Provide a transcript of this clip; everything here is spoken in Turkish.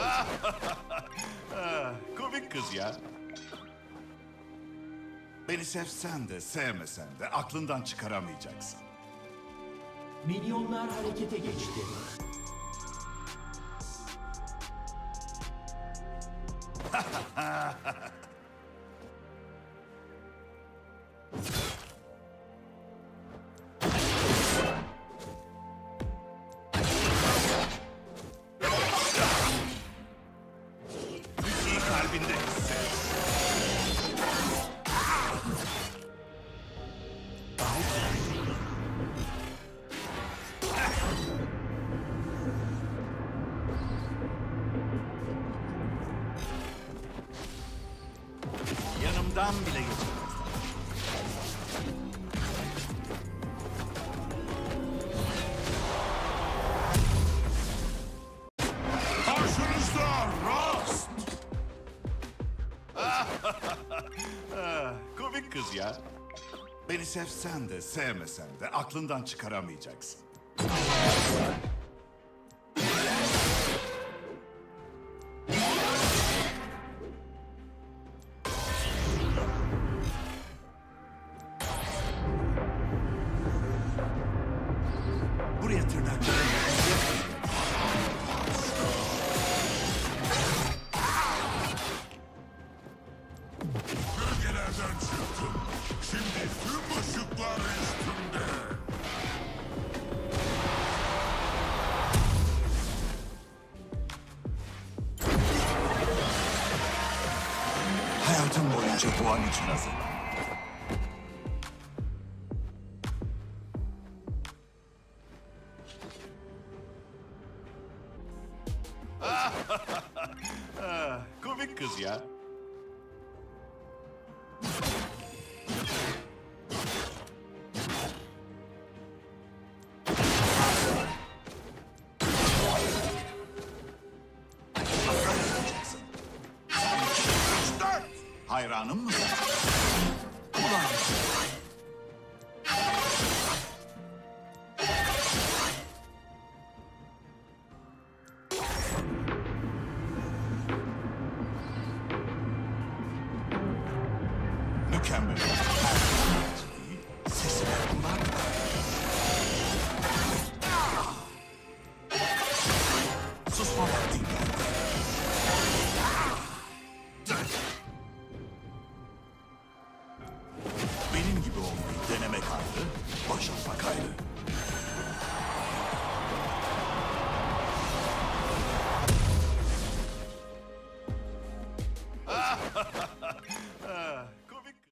Komik kız ya. Beni sevsen de sevmesen de aklından çıkaramayacaksın. Minyonlar harekete geçti. Müziği kalbinde hisset. Yanımdan bile geçemezler. Karşınızda Rust! Komik kız ya. Beni sevsen de sevmesen de aklından çıkaramayacaksın. Buraya tırnaklarım. Bölgelerden çıktım. Şimdi tüm ışıklar üstümde. Hayatım boyunca bu an için hazırım. Komik kız ya. Hayranım mı? Ulan. Mükemmel.